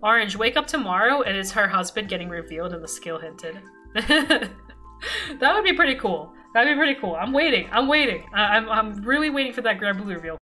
Orange, wake up tomorrow and it's her husband getting revealed and the skill hinted. That would be pretty cool. That'd be pretty cool. I'm waiting. I'm really waiting for that Grand Blue reveal.